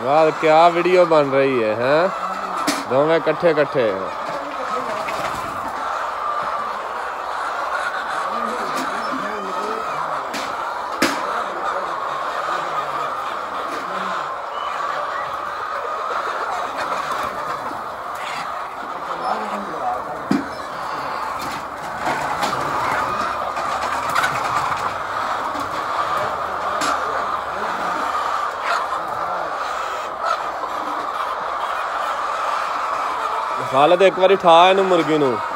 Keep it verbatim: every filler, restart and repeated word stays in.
वाह क्या वीडियो बन रही है हैं दोवें कट्ठे कट्ठे। खालिद एक बारी ठा इनू मुर्गी नू।